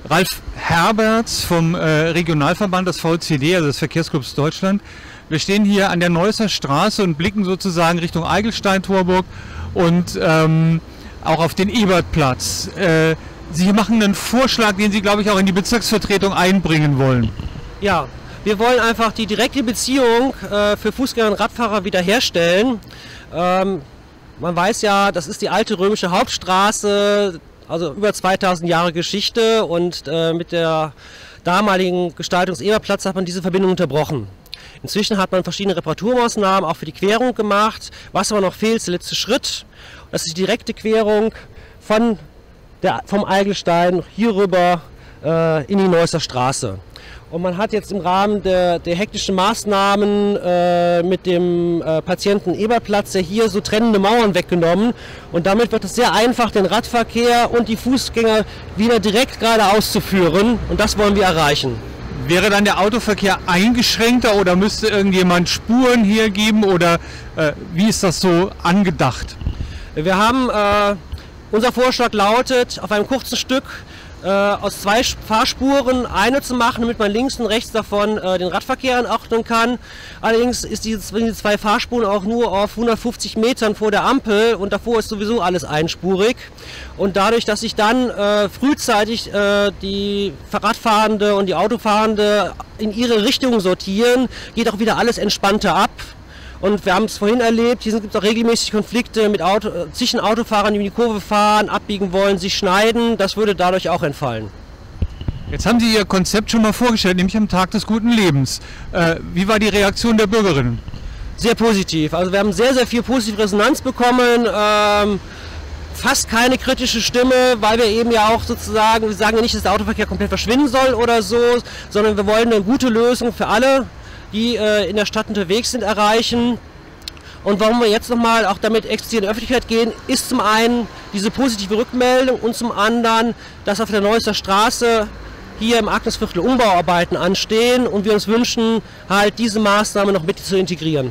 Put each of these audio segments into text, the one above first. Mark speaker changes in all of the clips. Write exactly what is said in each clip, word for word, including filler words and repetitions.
Speaker 1: Ralf Herberts vom äh, Regionalverband des V C D, also des Verkehrsclubs Deutschland. Wir stehen hier an der Neusser Straße und blicken sozusagen Richtung Eigelstein-Torburg und ähm, auch auf den Ebertplatz. Äh, Sie machen einen Vorschlag, den Sie, glaube ich, auch in die Bezirksvertretung einbringen wollen.
Speaker 2: Ja, wir wollen einfach die direkte Beziehung äh, für Fußgänger und Radfahrer wiederherstellen. Ähm, man weiß ja, das ist die alte römische Hauptstraße, also über zweitausend Jahre Geschichte, und äh, mit der damaligen Gestaltung des Eberplatzes hat man diese Verbindung unterbrochen. Inzwischen hat man verschiedene Reparaturmaßnahmen auch für die Querung gemacht. Was aber noch fehlt, ist der letzte Schritt. Das ist die direkte Querung von der, vom Eigelstein hier rüber äh, in die Neusser Straße. Und man hat jetzt im Rahmen der, der hektischen Maßnahmen äh, mit dem äh, Patienten Ebertplatz ja hier so trennende Mauern weggenommen. Und damit wird es sehr einfach, den Radverkehr und die Fußgänger wieder direkt geradeaus zu führen. Und das wollen wir erreichen.
Speaker 1: Wäre dann der Autoverkehr eingeschränkter oder müsste irgendjemand Spuren hier geben oder äh, wie ist das so angedacht?
Speaker 2: Wir haben, äh, unser Vorschlag lautet, auf einem kurzen Stück äh, aus zwei Fahrspuren eine zu machen, damit man links und rechts davon äh, den Radverkehr anordnen kann. Allerdings ist diese, diese zwei Fahrspuren auch nur auf hundertfünfzig Metern vor der Ampel und davor ist sowieso alles einspurig. Und dadurch, dass sich dann äh, frühzeitig äh, die Radfahrende und die Autofahrende in ihre Richtung sortieren, geht auch wieder alles entspannter ab. Und wir haben es vorhin erlebt, hier gibt es auch regelmäßig Konflikte mit Auto, äh, zwischen Autofahrern, die in die Kurve fahren, abbiegen wollen, sich schneiden. Das würde dadurch auch entfallen.
Speaker 1: Jetzt haben Sie Ihr Konzept schon mal vorgestellt, nämlich am Tag des guten Lebens. Äh, wie war die Reaktion der Bürgerinnen?
Speaker 2: Sehr positiv. Also wir haben sehr, sehr viel positive Resonanz bekommen. Ähm, fast keine kritische Stimme, weil wir eben ja auch sozusagen, wir sagen ja nicht, dass der Autoverkehr komplett verschwinden soll oder so, sondern wir wollen eine gute Lösung für alle, die äh, in der Stadt unterwegs sind, erreichen. Und warum wir jetzt nochmal auch damit explizit in die Öffentlichkeit gehen, ist zum einen diese positive Rückmeldung und zum anderen, dass auf der Neusser Straße hier im Agnesviertel Umbauarbeiten anstehen und wir uns wünschen, halt diese Maßnahme noch mit zu integrieren.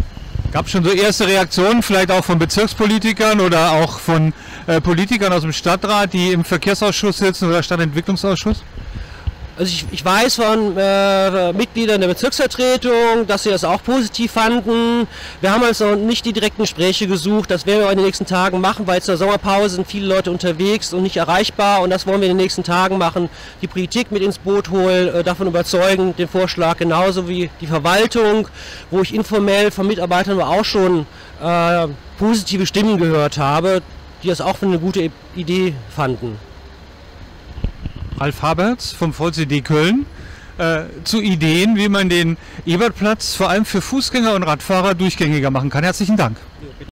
Speaker 1: Gab es schon so erste Reaktionen, vielleicht auch von Bezirkspolitikern oder auch von äh, Politikern aus dem Stadtrat, die im Verkehrsausschuss sitzen oder Stadtentwicklungsausschuss?
Speaker 2: Also ich, ich weiß von äh, Mitgliedern der Bezirksvertretung, dass sie das auch positiv fanden. Wir haben also nicht die direkten Gespräche gesucht, das werden wir in den nächsten Tagen machen, weil zur Sommerpause sind viele Leute unterwegs und nicht erreichbar und das wollen wir in den nächsten Tagen machen. Die Politik mit ins Boot holen, äh, davon überzeugen, den Vorschlag genauso wie die Verwaltung, wo ich informell von Mitarbeitern auch schon äh, positive Stimmen gehört habe, die das auch für eine gute Idee fanden.
Speaker 1: Ralf Herberts vom V C D Köln äh, zu Ideen, wie man den Ebertplatz vor allem für Fußgänger und Radfahrer durchgängiger machen kann. Herzlichen Dank.
Speaker 2: Ja.